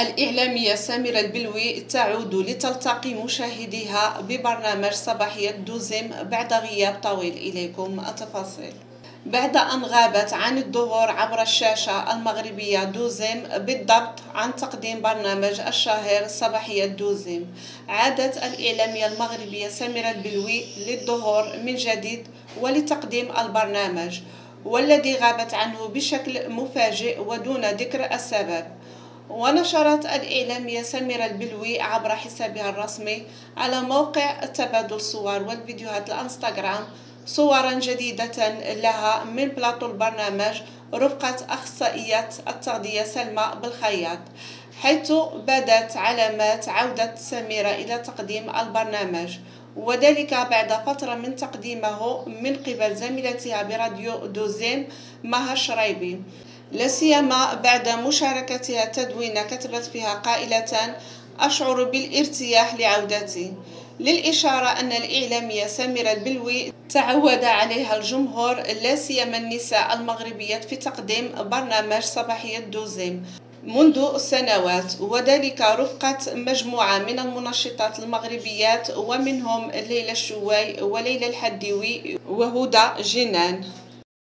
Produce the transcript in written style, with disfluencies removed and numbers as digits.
الإعلامية سميرة البلوي تعود لتلتقي مشاهديها ببرنامج صباحية دوزيم بعد غياب طويل. إليكم التفاصيل. بعد أن غابت عن الظهور عبر الشاشة المغربية دوزيم، بالضبط عن تقديم برنامج الشهير صباحية دوزيم، عادت الإعلامية المغربية سميرة البلوي للظهور من جديد ولتقديم البرنامج، والذي غابت عنه بشكل مفاجئ ودون ذكر السبب. ونشرت الإعلامية سميرة البلوي عبر حسابها الرسمي على موقع تبادل الصور والفيديوهات الانستغرام صورا جديدة لها من بلاطو البرنامج رفقة أخصائية التغذية سلمى بالخياط، حيث بدت علامات عودة سميرة إلى تقديم البرنامج، وذلك بعد فترة من تقديمه من قبل زميلتها براديو دوزيم مها الشريبي، لا سيما بعد مشاركتها تدوينة كتبت فيها قائلة: أشعر بالارتياح لعودتي، للإشارة أن الإعلامية سميرة البلوي تعود عليها الجمهور لا سيما النساء المغربيات في تقديم برنامج صباحية دوزيم منذ سنوات، وذلك رفقة مجموعة من المنشطات المغربيات، ومنهم ليلى الشواي وليلى الحديوي وهدى جنان.